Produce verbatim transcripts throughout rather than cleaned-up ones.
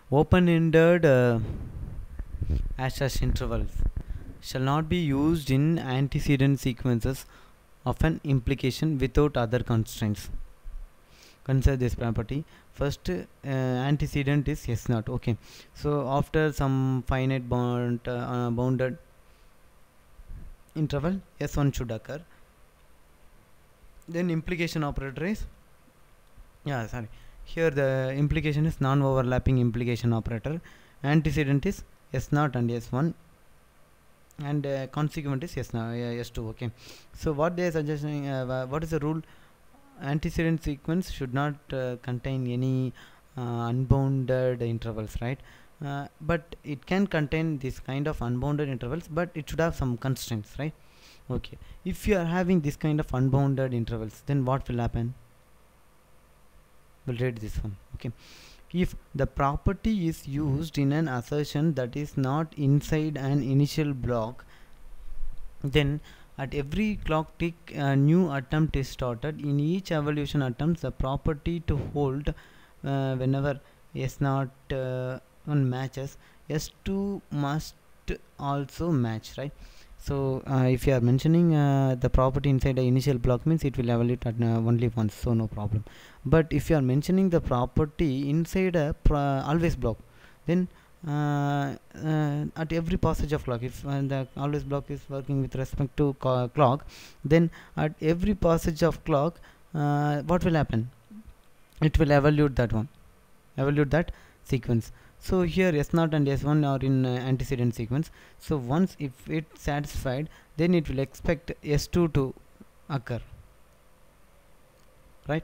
Open-ended uh, hash intervals shall not be used in antecedent sequences of an implication without other constraints. Consider this property. First, uh, antecedent is s naught. Okay, so after some finite bound uh, uh, bounded interval, s one should occur. Then implication operator is, yeah, sorry, here the implication is non-overlapping implication operator. Antecedent is s naught and s one, and uh, consequent is s, now, uh, s two. Okay, so what they are suggesting, uh, what is the rule? Antecedent sequence should not uh, contain any uh, unbounded intervals, right? Uh, but it can contain this kind of unbounded intervals, but it should have some constraints, right? Okay, if you are having this kind of unbounded intervals, then what will happen? We'll read this one. Okay, if the property is used in an assertion that is not inside an initial block, then at every clock tick a new attempt is started. In each evolution attempt, the property to hold uh, whenever s naught uh, one matches, s two must also match, right? So uh, if you are mentioning uh, the property inside the initial block, means it will evaluate at uh, only once, so no problem. But if you are mentioning the property inside a always block, then uh, uh, at every passage of clock, if uh, the always block is working with respect to clock, then at every passage of clock, uh, what will happen? It will evaluate that one, evaluate that sequence. So here s naught and s one are in uh, antecedent sequence. So once if it satisfied, then it will expect s two to occur, right?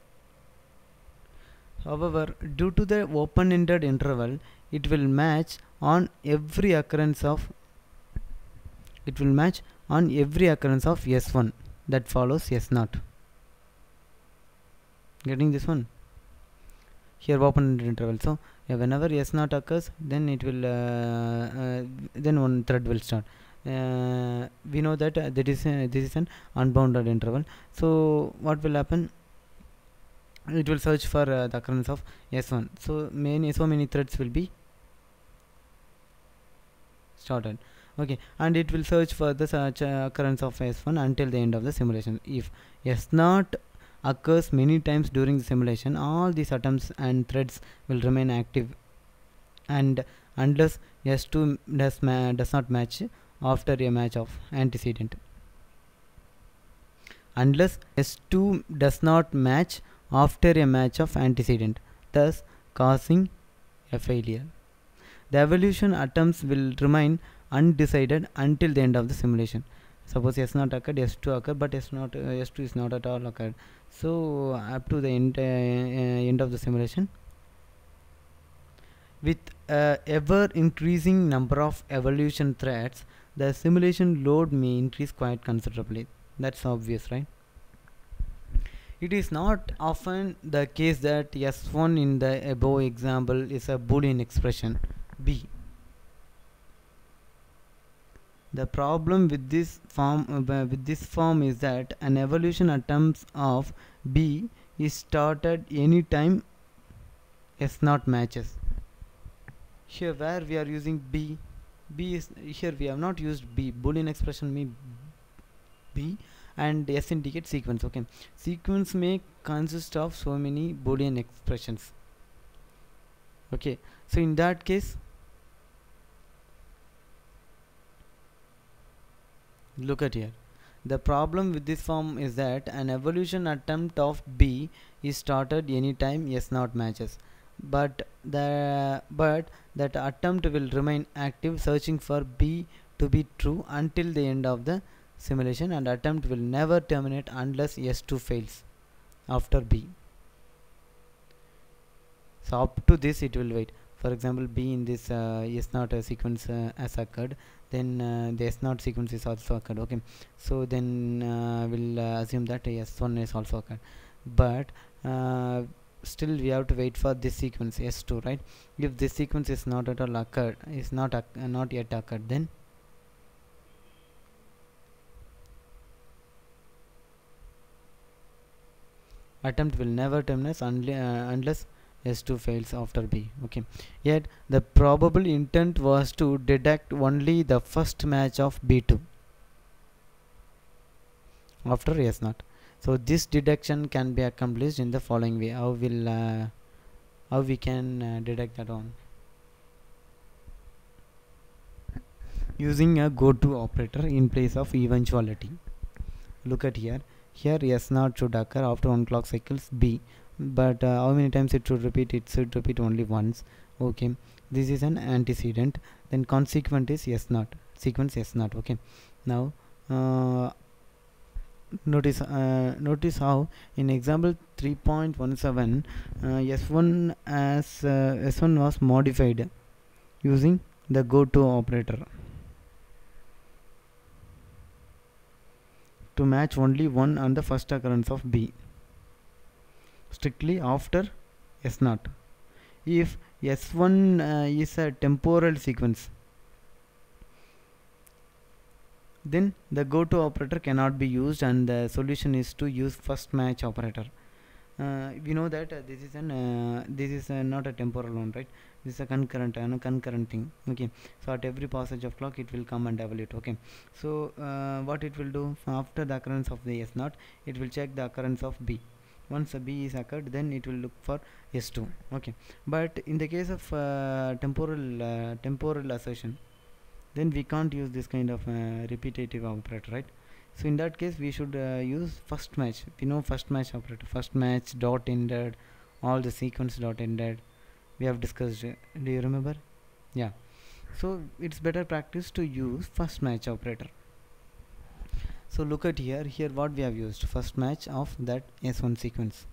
However, due to the open-ended interval, it will match on every occurrence of it will match on every occurrence of s one that follows s naught. Getting this one? Here open-ended interval. So yeah, whenever s naught occurs, then it will uh, uh, then one thread will start. Uh, we know that uh, that is uh, this is an unbounded interval. So what will happen? It will search for uh, the occurrence of s one. So many so many threads will be started. Okay, and it will search for the such uh, occurrence of s one until the end of the simulation. If s naught occurs many times during the simulation, all these attempts and threads will remain active, and unless s two does, does not match after a match of antecedent, unless s two does not match after a match of antecedent, thus causing a failure. The evolution attempts will remain undecided until the end of the simulation. Suppose s naught occurred, s two occurred, but s not uh, s two is not at all occurred. So up to the end, uh, uh, end of the simulation, with uh, ever increasing number of evolution threads, the simulation load may increase quite considerably. That's obvious, right? It is not often the case that s one in the above example is a Boolean expression b. The problem with this form uh, with this form is that an evolution attempt of b is started anytime s naught matches. Here where we are using b, b is here we have not used b. Boolean expression mean b, and s indicates sequence. Okay, sequence may consist of so many Boolean expressions. Okay, so in that case, look at here. The problem with this form is that an evolution attempt of b is started anytime s naught matches, but the but that attempt will remain active, searching for b to be true until the end of the simulation, and attempt will never terminate unless s two fails after b. So up to this it will wait. For example, b in this uh, s naught uh, sequence uh, has occurred, then uh, the s naught sequence is also occurred. Okay, so then uh, we'll uh, assume that s one is also occurred, but uh, still we have to wait for this sequence s two, right? If this sequence is not at all occurred, is not uh, not yet occurred, then attempt will never terminate unli uh, unless S two fails after B. Okay, yet the probable intent was to detect only the first match of B two after S zero. So this detection can be accomplished in the following way. How will uh, how we can uh, detect that one? Using a go to operator in place of eventuality. Look at here. Here S zero should occur after one clock cycles B, but uh, how many times it should repeat? It should repeat only once. Okay, this is an antecedent. Then consequent is S zero, sequence S zero. Okay, now uh, notice uh, notice how in example three point one seven uh, S one as uh, S one was modified using the go to operator to match only one on the first occurrence of B strictly after S zero. If S one uh, is a temporal sequence, then the go to operator cannot be used and the solution is to use first match operator. Uh, we know that uh, this is an uh, this is uh, not a temporal one, right? This is a concurrent uh, concurrent thing. Okay, so at every passage of clock it will come and evaluate. Okay, so uh, what it will do after the occurrence of the S zero, it will check the occurrence of B. Once a B is occurred, then it will look for S two. Okay, but in the case of uh, temporal uh, temporal assertion, then we can't use this kind of uh, repetitive operator, right? So in that case we should uh, use first match. We know first match operator, first match dot ended, all the sequence dot ended we have discussed. Uh, do you remember? Yeah, so it's better practice to use first match operator. So look at here here what we have used, first match of that S one sequence.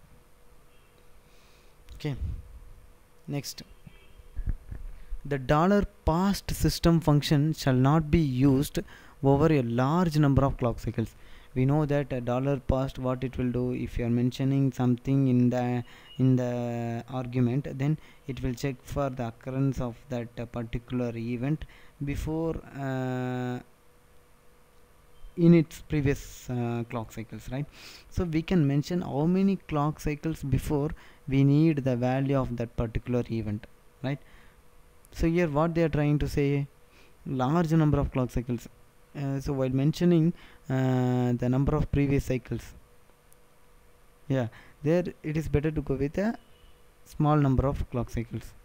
Okay, next, the dollar past system function shall not be used over a large number of clock cycles. We know that a dollar past, what it will do, if you are mentioning something in the in the argument, then it will check for the occurrence of that uh, particular event before uh, in its previous uh, clock cycles, right? So we can mention how many clock cycles before we need the value of that particular event, right? So here what they are trying to say, large number of clock cycles. Uh, so while mentioning uh, the number of previous cycles, yeah, there it is better to go with a small number of clock cycles.